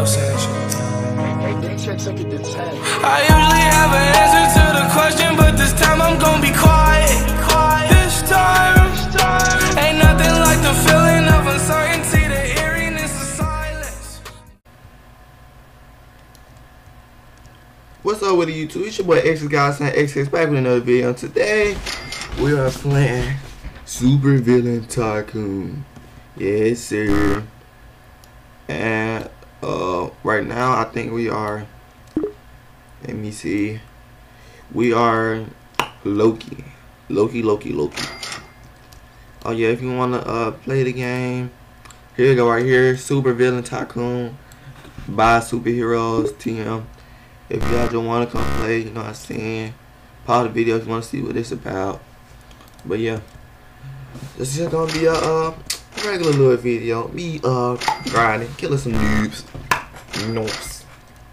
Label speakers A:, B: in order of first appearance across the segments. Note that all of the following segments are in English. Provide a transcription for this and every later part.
A: I usually have an answer to the question, but this time I'm gonna be quiet. This time, ain't nothing like the feeling of uncertainty, the eeriness of silence.
B: What's up with the YouTube? It's your boy X Guys and XX back with another video. And today we are playing Super Villain Tycoon. Yes, sir. And right now I think we are. Let me see. We are Loki. Loki. Oh yeah, if you wanna play the game, here you go right here. Super Villain Tycoon by Superheroes TM. If y'all just wanna come play, you know what I'm saying. Pause the video if you wanna see what it's about. But yeah, this is just gonna be a regular little video. Me grinding, killing some noobs. Nice.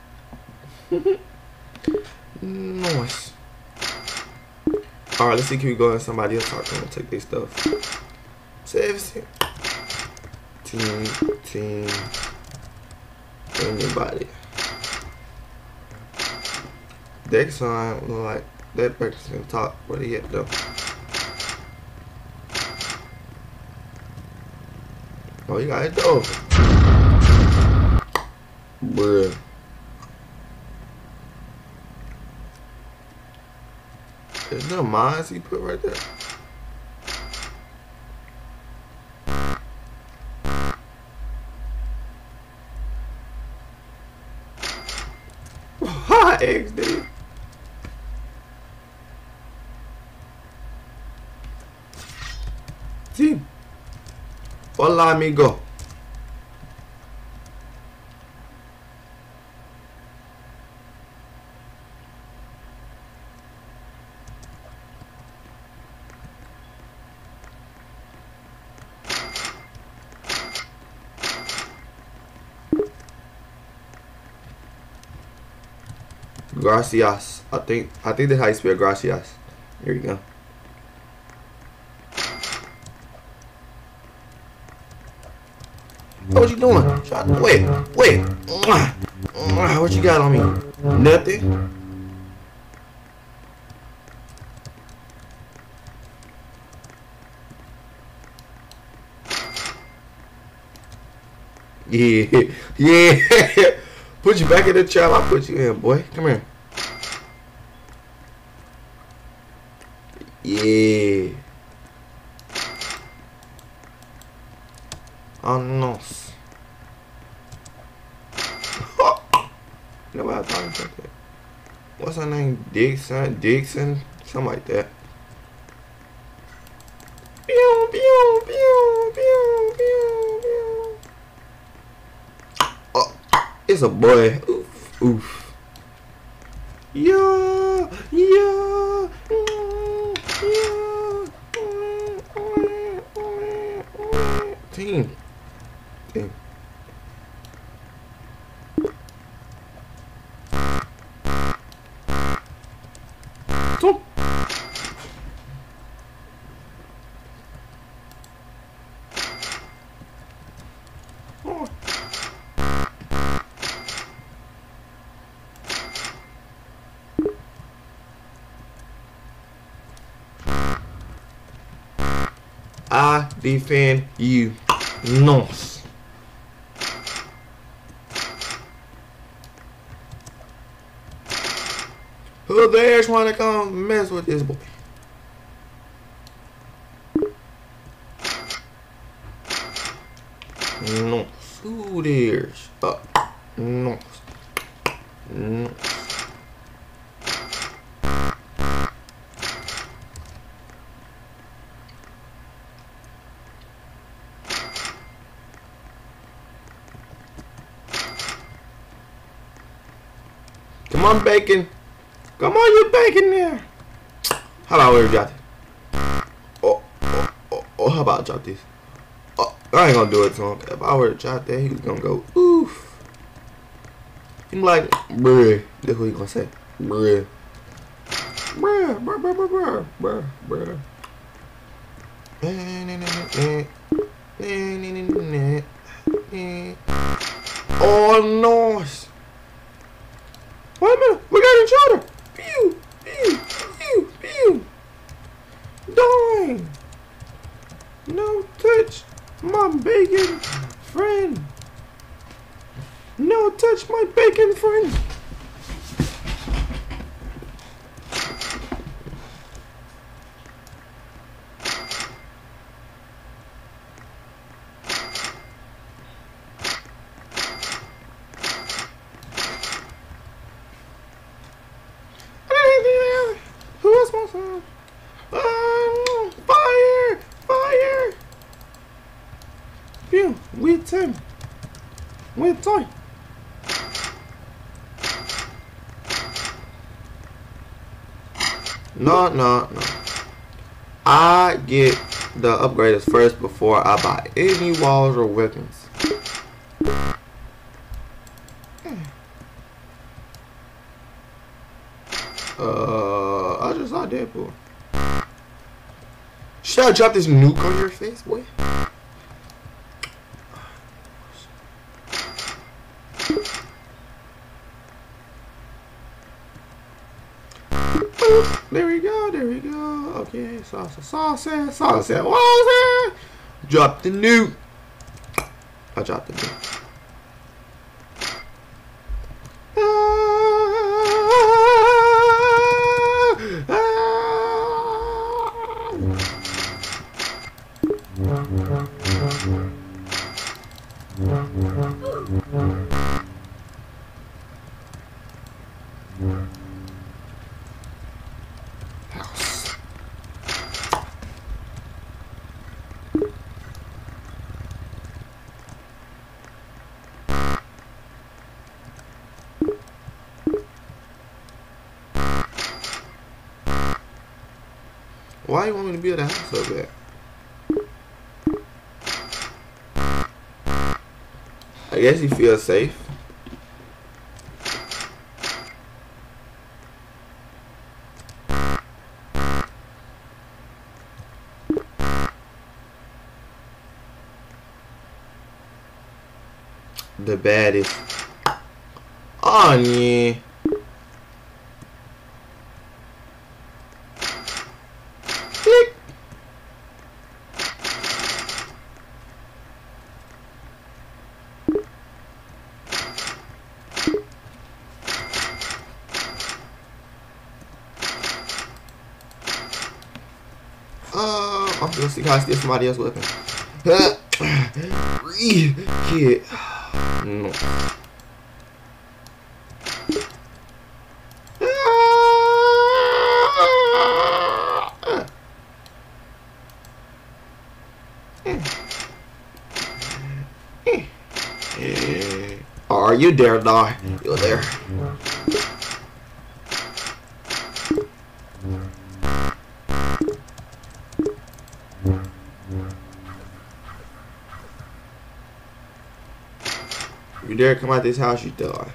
B: Nice. Alright, let's see, can we go and somebody else talk to them and take their stuff. Save it. Team. Anybody. Deck sign look like that person can talk. Where he at though? Oh, you got it though. Bruh. Is there mines he put right there? Hi, XD. See? Hola, amigo. Gracias. I think that's how you spell gracias. Here you go. What you doing? Wait. What you got on me? Nothing. Yeah. Put you back in the trap. I'll put you in, boy. Come here. Yeah. Oh no. Nobody talking about that. What's her name? Dixon? Something like that. Pew. Oh, it's a boy. Oof. Yeah. Team. I defend you. Nice. Who there's trying to come mess with this boy? Nice. Who there's? Nice. Come on, bacon. Come on, you bacon there. How about we drop this? Oh, how about I drop this? Oh, I ain't gonna do it to him. If I were to drop that, he was gonna go, oof. He's like, bruh. That's what he gonna say. Bruh. Oh, Oh, nice. Wait a minute. We got each other. Pew, pew, pew, pew. Dying. No touch my bacon friend. No touch my bacon friend. Who is my son? Fire! Fire! Pew! With him. With toy. No. I get the upgraders first before I buy any walls or weapons. I just saw Deadpool. Should I drop this nuke on your face, boy? There we go. Okay, sauce. What was that? Drop the nuke. I dropped the nuke. House. Why you want me to build a house so bad? I guess he feels safe. The baddest. Oh yeah. Click. I'm gonna see how I steal somebody else's weapon. Kid. No. Are you there, die? You're there. You dare come out this house, you die.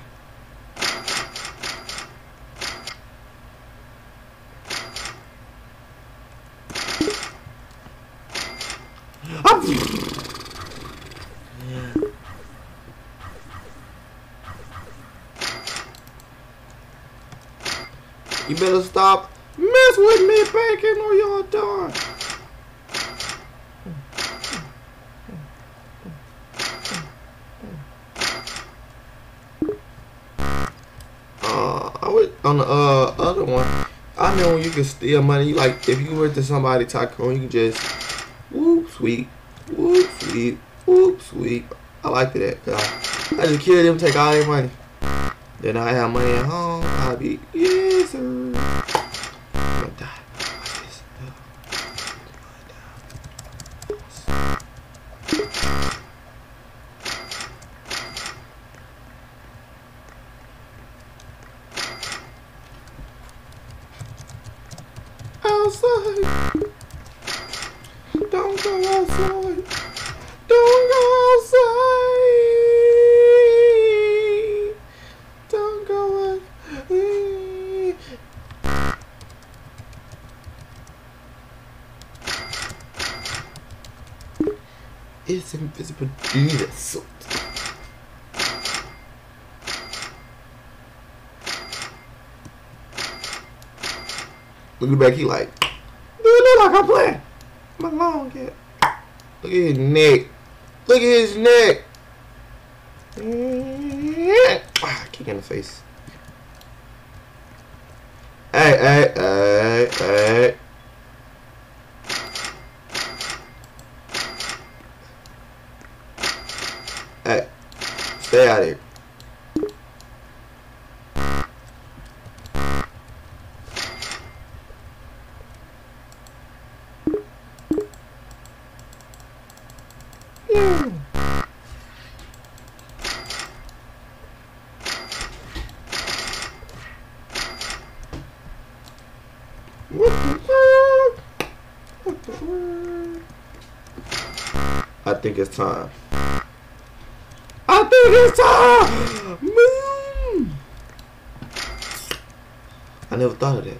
B: You better stop mess with me, bacon, or you'll die. I would on the other one. I know when you can steal money. Like if you were to somebody tycoon, you can just whoop sweep, whoop sweep, whoop sweep. I like that. I just kill them, take all their money. Then I have money at home. I'll be yes sir. I'm gonna die. Watch this. Outside. Don't go outside. Don't go outside. Don't go out. It's invisible dude suit. Looking back, he like, do it look like I'm playing? My long cat. Look at his neck. Look at his neck. Ah, kick in the face. Hey. Hey, stay out of here. I think it's time. I never thought of that.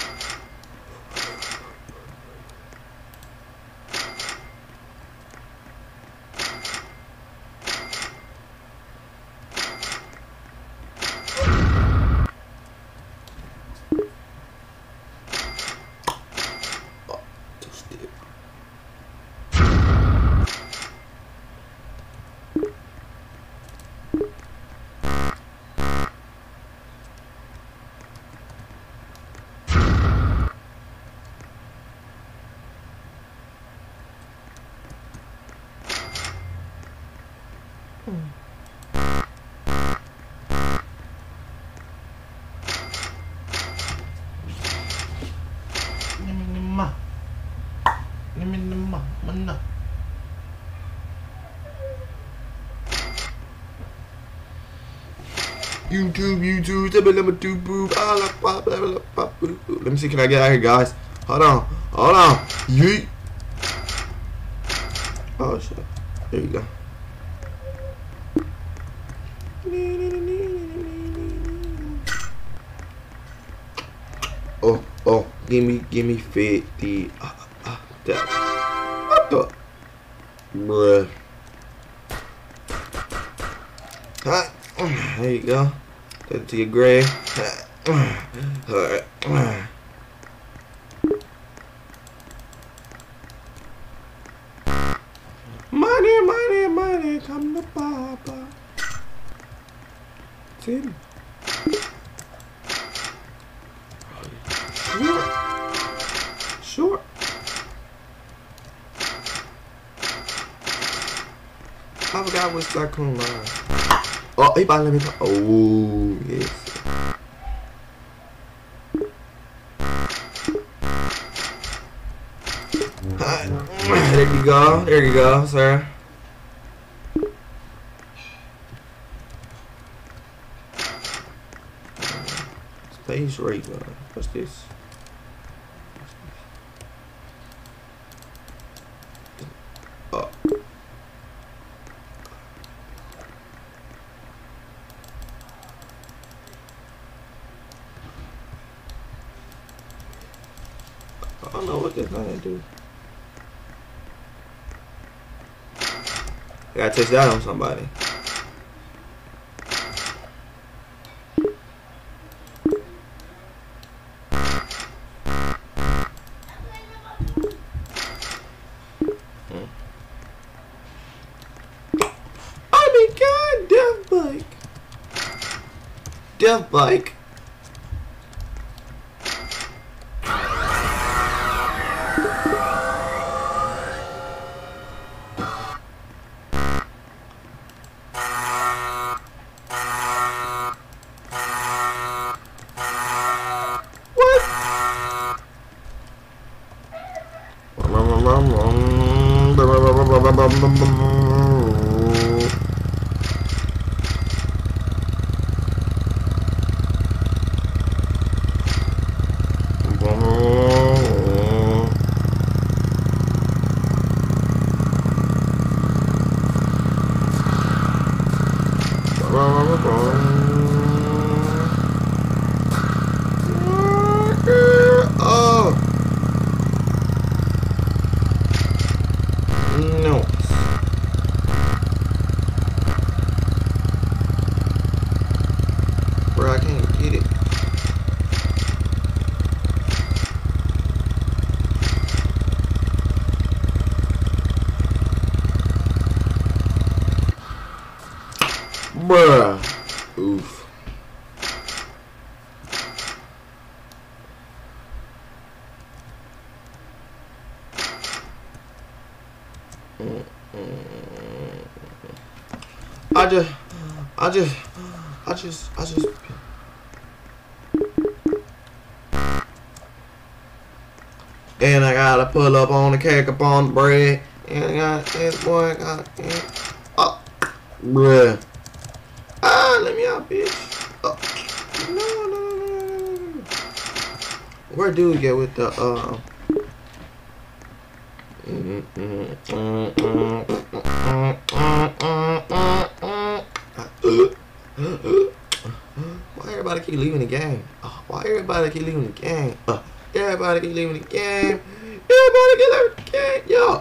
B: YouTube, let me see, can I get out here, guys? Hold on. Yeet. Oh shit. There you go. Oh, give me 50. What the? Bruh. There you go. Take it to your grave. Money, come to Papa. Tim. Sure. I forgot what's Tycoon line. Oh, he about to let me talk. Oh, yes. There you go, sir. Space rate gun. What's this? Oh. I don't know what they're gonna do. I gotta test that on somebody. Oh my god, Death Bike. Death Bike. Bruh. Oof. I just. And I gotta pull up on the cake up on the bread. And I got this boy, oh, bruh. Ah, let me out, bitch. Oh. No. Where do we get with the why everybody keep leaving the game? Why everybody keep leaving the game? Everybody keep leaving the game. Everybody keep leaving the game. Y'all.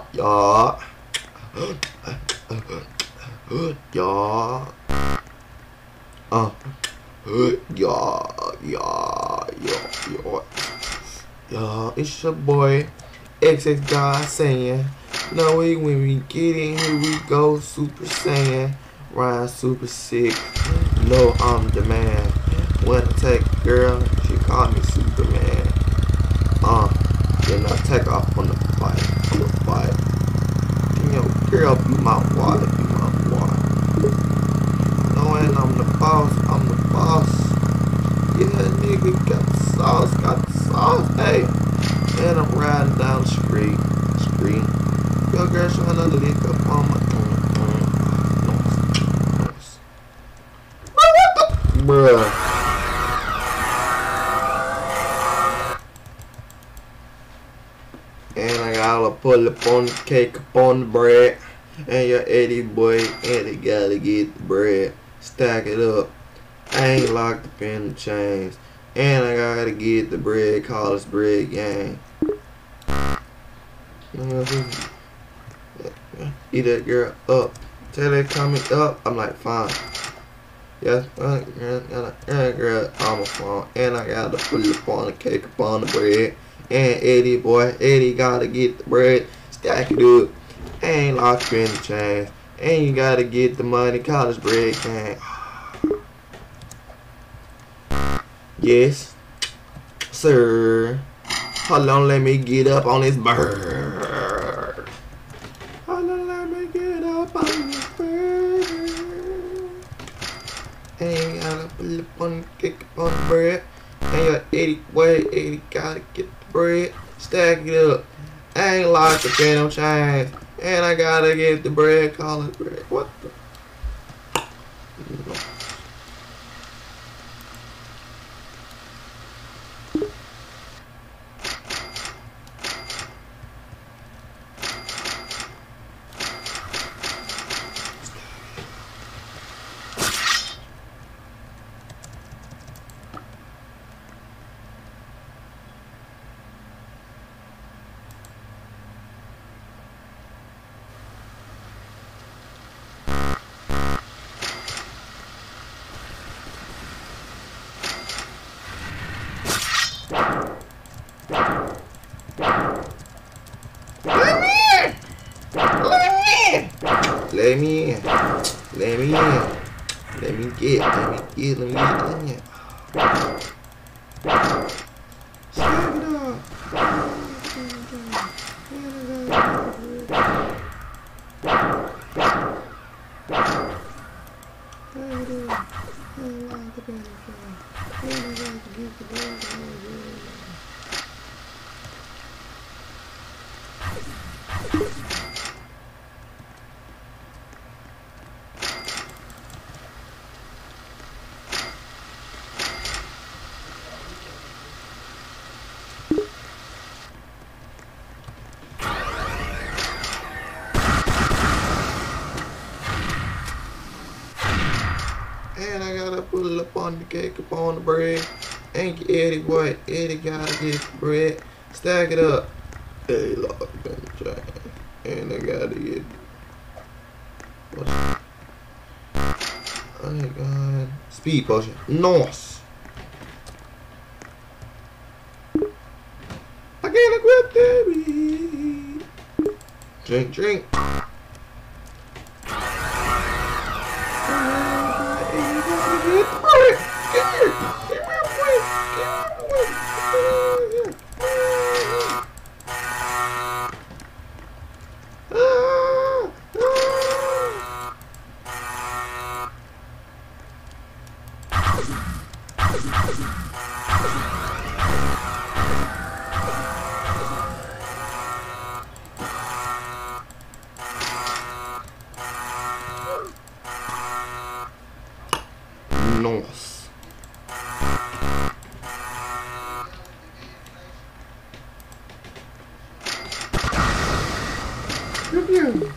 B: It's your boy XX God saying, no way when we get in here we go Super Saiyan, ride super sick. No, I'm the man. When I take a girl, she call me Superman. Then I take off on the fight. You know, girl, be my wife, Knowing I'm the boss, Yeah, nigga, got the sauce, hey. And I'm riding down the street. Your girl trying to lick up on my bruh. And I gotta pull up on the cake up on the bread. And your Eddie boy, Eddie gotta get the bread. Stack it up. I ain't locked up in the chains. And I gotta get the bread, call this bread gang. Eat that girl up. Tell her coming up. I'm like, fine. Yes, girl, I'm a phone. And I gotta pull up on the cake up on the bread. And Eddie gotta get the bread. Stack it up. Ain't locked in the chains. And you gotta get the money, call this bread gang. Yes, sir. Hold on, let me get up on this bird. Hold on, let me get up on this bird. And you gotta pull up on the cake up on the bread. And your Eddie gotta get the bread. Stack it up. I ain't locked up in them chains. And I gotta get the bread, call it bread. What the? Let me in. Let me get. Snap it up. And I gotta pull up on the cake up on the bread. Thank you, Eddie boy. Eddie gotta get the bread. Stack it up. Hey, lock in the chain. And I gotta get. What's that? Oh my god. Speed potion. Nice. I can't equip that weed. Drink. Nice. Pew.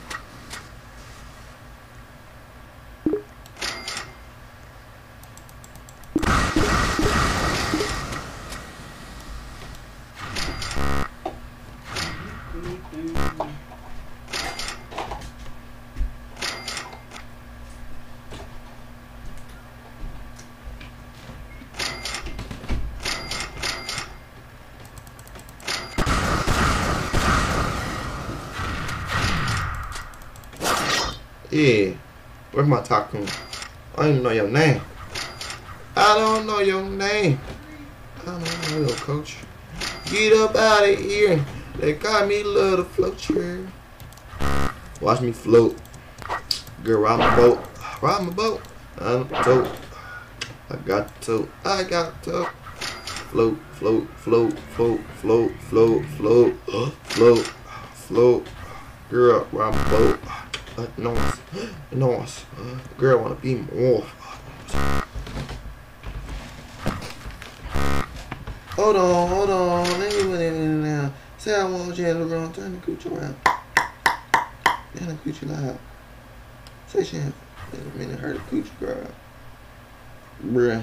B: Yeah, where's my tycoon? I don't even know your name. I don't know your name. I don't know your coach. Get up out of here. They got me love to float here. Watch me float. Girl, ride my boat. Ride my boat. I'm tote. I got the tote. I got the tote. Float, float, float, float, float, float, float, float, float. Girl, ride my boat. Nice, nice. Girl, wanna be more. Hold on. Let me put it in now. Say I want you to run. Turn the cooch around. Turn the cooch loud. Say she in a minute. Hurt the cooch girl. Bruh.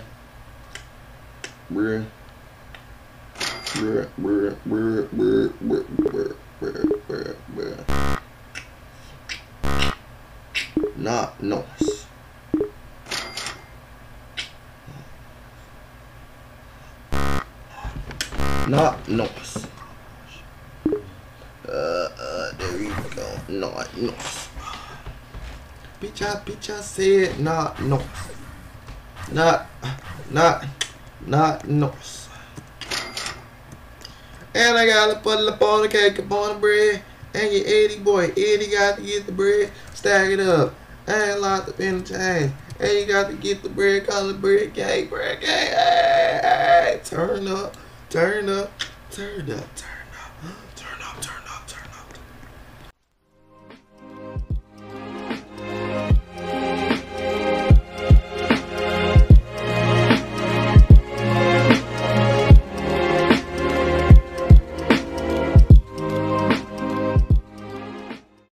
B: Not nice. Not nice. There you go. Not nice. Bitch, I said not nice. Not nice. And I gotta put it up on the cake, up on the bread. And your Eddie boy, Eddie got to get the bread, stack it up. And locked up in the chain. And you got to get the bread, call it bread cake, bread cake. Hey, turn up, turn up, turn up, turn up.